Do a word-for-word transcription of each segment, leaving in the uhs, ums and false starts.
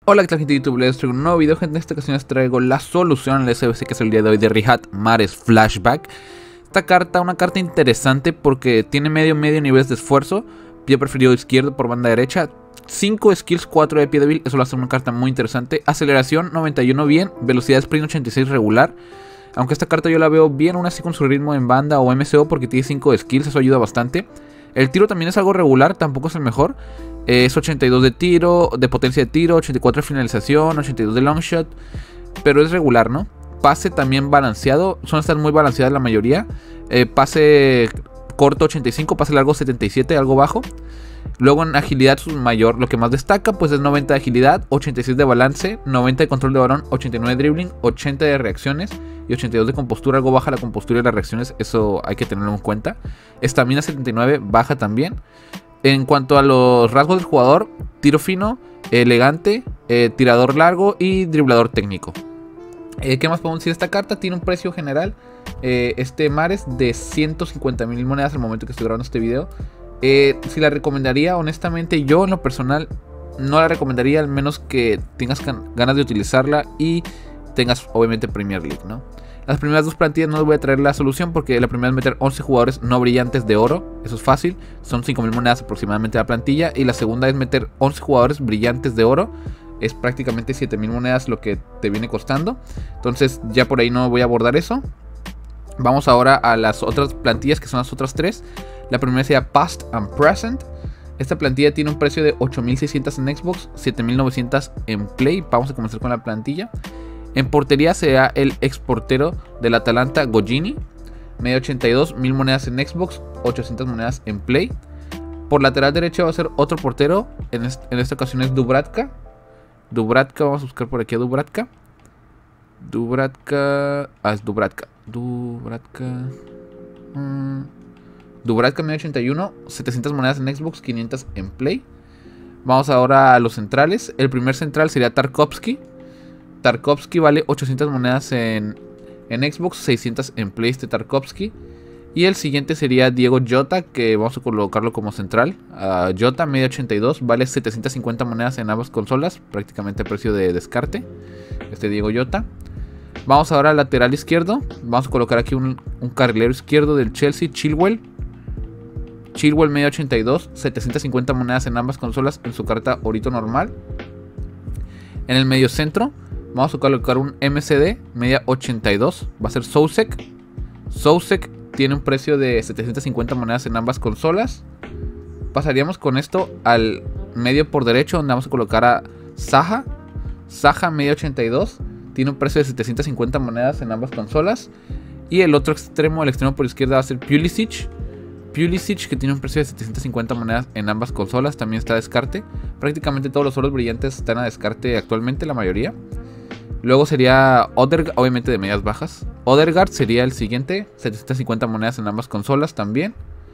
Hola, ¿qué tal, gente de YouTube? Les traigo un nuevo video, gente. En esta ocasión les traigo la solución al S B C que es el día de hoy de Rihat Mares Flashback. Esta carta, una carta interesante porque tiene medio medio niveles de esfuerzo, pie preferido izquierdo por banda derecha, cinco skills, cuatro de pie débil, eso lo hace una carta muy interesante. Aceleración noventa y uno bien, velocidad sprint ochenta y seis regular. Aunque esta carta yo la veo bien aún así con su ritmo en banda o M C O porque tiene cinco skills, eso ayuda bastante. El tiro también es algo regular, tampoco es el mejor. Es ochenta y dos de tiro, de potencia de tiro, ochenta y cuatro de finalización, ochenta y dos de long shot. Pero es regular, ¿no? Pase también balanceado, son estas muy balanceadas la mayoría. eh, Pase corto ochenta y cinco, pase largo setenta y siete, algo bajo. Luego en agilidad su mayor, lo que más destaca pues es noventa de agilidad, ochenta y seis de balance, noventa de control de balón, ochenta y nueve de dribbling, ochenta de reacciones y ochenta y dos de compostura. Algo baja la compostura y las reacciones, eso hay que tenerlo en cuenta. Estamina setenta y nueve, baja también. En cuanto a los rasgos del jugador, tiro fino, elegante, eh, tirador largo y driblador técnico. eh, ¿Qué más podemos decir de esta carta? Tiene un precio general, eh, este Mares, de ciento cincuenta mil monedas al momento que estoy grabando este video. Eh, si la recomendaría, honestamente yo en lo personal no la recomendaría, al menos que tengas ganas de utilizarla y tengas obviamente Premier League, ¿no? Las primeras dos plantillas no les voy a traer la solución porque la primera es meter once jugadores no brillantes de oro, eso es fácil, son cinco mil monedas aproximadamente la plantilla. Y la segunda es meter once jugadores brillantes de oro, es prácticamente siete mil monedas lo que te viene costando. Entonces ya por ahí no voy a abordar eso. Vamos ahora a las otras plantillas, que son las otras tres. La primera sería Past and Present. Esta plantilla tiene un precio de ocho mil seiscientos en Xbox, siete mil novecientos en Play. Vamos a comenzar con la plantilla. En portería será el ex portero del Atalanta, Gogini, media ochenta y dos, mil monedas en Xbox, ochocientas monedas en Play. Por lateral derecho va a ser otro portero, en, est en esta ocasión es Dubravka. Dubravka, vamos a buscar por aquí a Dubravka. Dubravka, ah, es Dubravka. Dubravka. Mm. Dubravka media ochenta y uno, setecientas monedas en Xbox, quinientas en Play. Vamos ahora a los centrales. El primer central sería Tarkovsky. Tarkovsky vale ochocientas monedas en, en Xbox, seiscientas en Play este Tarkovsky. Y el siguiente sería Diego Jota, que vamos a colocarlo como central. uh, Jota, media ochenta y dos, vale setecientas cincuenta monedas en ambas consolas, prácticamente a precio de descarte, este Diego Jota. Vamos ahora al lateral izquierdo. Vamos a colocar aquí un, un carrilero izquierdo del Chelsea, Chilwell. Chilwell, media ochenta y dos, setecientas cincuenta monedas en ambas consolas en su carta Orito normal. En el medio centro vamos a colocar un M C D, media ochenta y dos, va a ser Soucek. Soucek tiene un precio de setecientas cincuenta monedas en ambas consolas. Pasaríamos con esto al medio por derecho, donde vamos a colocar a Zaha. Zaha, media ochenta y dos, tiene un precio de setecientas cincuenta monedas en ambas consolas. Y el otro extremo, el extremo por izquierda, va a ser Pulisic. Pulisic, que tiene un precio de setecientas cincuenta monedas en ambas consolas, también está a descarte. Prácticamente todos los oros brillantes están a descarte actualmente, la mayoría. Luego sería Odegaard, obviamente de medias bajas. Odegaard sería el siguiente, setecientas cincuenta monedas en ambas consolas también.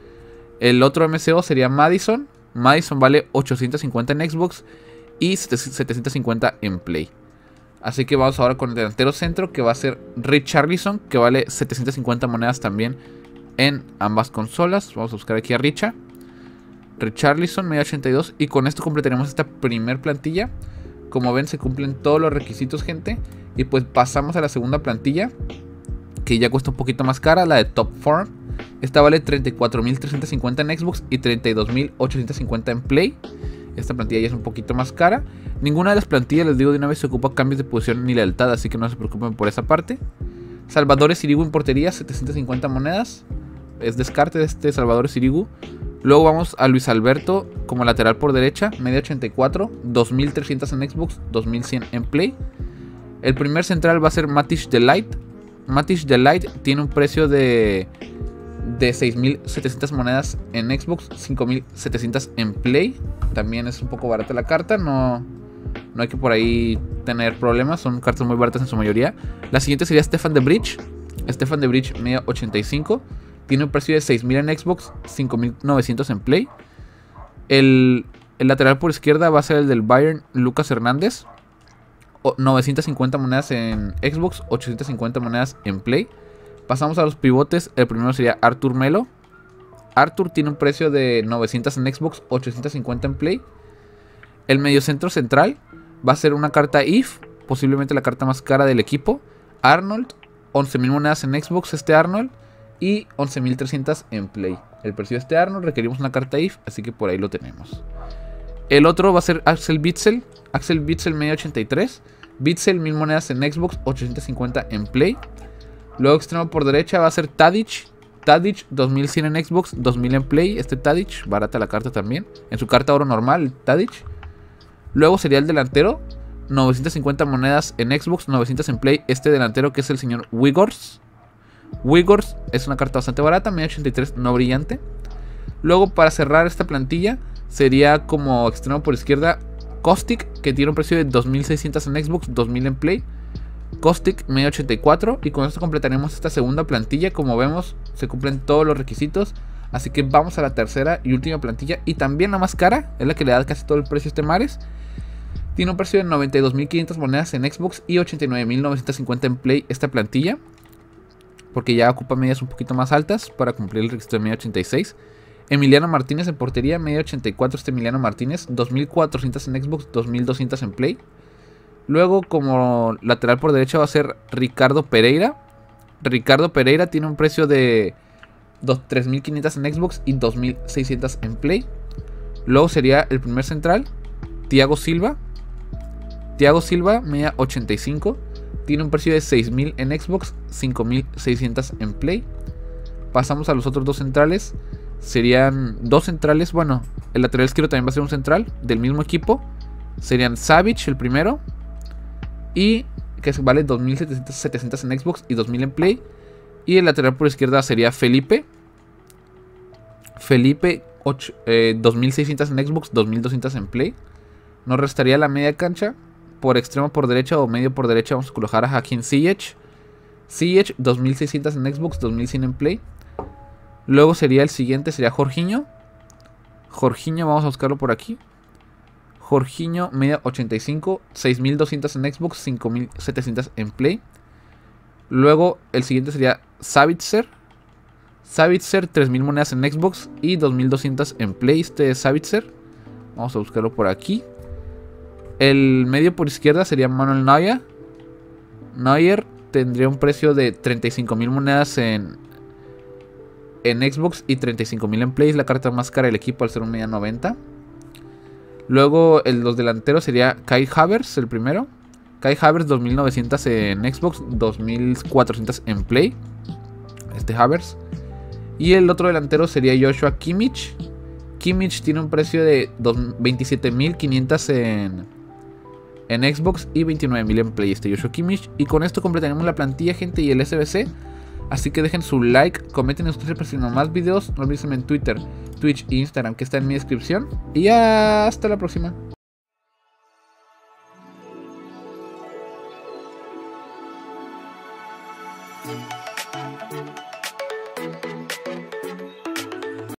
El otro M C O sería Maddison. Maddison vale ochocientas cincuenta en Xbox y setecientas cincuenta en Play. Así que vamos ahora con el delantero centro, que va a ser Richarlison, que vale setecientas cincuenta monedas también en ambas consolas. Vamos a buscar aquí a Richa. Richarlison, media ochenta y dos. Y con esto completaremos esta primer plantilla. Como ven, se cumplen todos los requisitos, gente. Y pues pasamos a la segunda plantilla, que ya cuesta un poquito más cara, la de Top Form. Esta vale treinta y cuatro mil trescientos cincuenta en Xbox y treinta y dos mil ochocientos cincuenta en Play. Esta plantilla ya es un poquito más cara. Ninguna de las plantillas, les digo de una vez, se ocupa cambios de posición ni lealtad, así que no se preocupen por esa parte. Salvador Sirigu en portería, setecientas cincuenta monedas. Es descarte de este Salvador Sirigu. Luego vamos a Luis Alberto como lateral por derecha, media ochenta y cuatro, dos mil trescientos en Xbox, dos mil cien en Play. El primer central va a ser Matthijs de Ligt. Matthijs de Ligt tiene un precio de, de seis mil setecientas monedas en Xbox, cinco mil setecientos en Play. También es un poco barata la carta, no, no hay que por ahí tener problemas, son cartas muy baratas en su mayoría. La siguiente sería Stefan de Vrij. Stefan de Vrij, media ochenta y cinco. Tiene un precio de seis mil en Xbox, cinco mil novecientos en Play. El, el lateral por izquierda va a ser el del Bayern, Lucas Hernández. novecientas cincuenta monedas en Xbox, ochocientas cincuenta monedas en Play. Pasamos a los pivotes. El primero sería Artur Melo. Artur tiene un precio de novecientos en Xbox, ochocientos cincuenta en Play. El mediocentro central va a ser una carta If, posiblemente la carta más cara del equipo. Arnold, once mil monedas en Xbox este Arnold y once mil trescientas en Play. El precio de este Arnold requerimos una carta If, así que por ahí lo tenemos. El otro va a ser Axel Witsel. Axel Witsel media ochenta y tres. Witsel mil monedas en Xbox, ochocientos cincuenta en Play. Luego extremo por derecha va a ser Tadic. Tadic dos mil cien en Xbox, dos mil en Play. Este Tadic, barata la carta también. En su carta oro normal, Tadic. Luego sería el delantero, novecientas cincuenta monedas en Xbox, novecientas en Play. Este delantero que es el señor Wigors. Wigors es una carta bastante barata, media ochenta y tres, no brillante. Luego para cerrar esta plantilla sería como extremo por izquierda Caustic, que tiene un precio de dos mil seiscientos en Xbox, dos mil en Play. Caustic media ochenta y cuatro. Y con esto completaremos esta segunda plantilla. Como vemos, se cumplen todos los requisitos. Así que vamos a la tercera y última plantilla, y también la más cara, es la que le da casi todo el precio a este Mares. Tiene un precio de noventa y dos mil quinientas monedas en Xbox y ochenta y nueve mil novecientos cincuenta en Play esta plantilla, porque ya ocupa medias un poquito más altas para cumplir el requisito de media ochenta y seis. Emiliano Martínez en portería, media ochenta y cuatro este Emiliano Martínez, dos mil cuatrocientos en Xbox, dos mil doscientos en Play. Luego como lateral por derecha va a ser Ricardo Pereira. Ricardo Pereira tiene un precio de tres mil quinientos en Xbox y dos mil seiscientos en Play. Luego sería el primer central, Thiago Silva. Thiago Silva, media ochenta y cinco. Tiene un precio de seis mil en Xbox, cinco mil seiscientos en Play. Pasamos a los otros dos centrales. Serían dos centrales. Bueno, el lateral izquierdo también va a ser un central del mismo equipo. Serían Savic, el primero, y que vale dos mil setecientos en Xbox y dos mil en Play. Y el lateral por izquierda sería Felipe. Felipe, ocho, eh, dos mil seiscientos en Xbox, dos mil doscientos en Play. Nos restaría la media cancha. Por extremo por derecha o medio por derecha vamos a colocar a Hakim Ziyech. Ziyech, dos mil seiscientos en Xbox, dos mil cien en Play. Luego sería el siguiente, sería Jorginho. Jorginho, vamos a buscarlo por aquí. Jorginho, media ochenta y cinco, seis mil doscientos en Xbox, cinco mil setecientos en Play. Luego el siguiente sería Savitzer. Savitzer, tres mil monedas en Xbox y dos mil doscientos en Play. Este es Savitzer. Vamos a buscarlo por aquí. El medio por izquierda sería Manuel Neuer. Neuer tendría un precio de treinta y cinco mil monedas en, en Xbox y treinta y cinco mil en Play. Es la carta más cara del equipo al ser un media noventa. Luego el, los delanteros sería Kai Havertz, el primero. Kai Havertz, dos mil novecientos en Xbox, dos mil cuatrocientos en Play. Este Havertz. Y el otro delantero sería Joshua Kimmich. Kimmich tiene un precio de veintisiete mil quinientos en, en Xbox y veintinueve mil en Play. Este Joshua Kimmich. Y con esto completaremos la plantilla, gente, y el S B C. Así que dejen su like, comenten ustedes si no más videos. No olviden en Twitter, Twitch e Instagram, que está en mi descripción. Y hasta la próxima.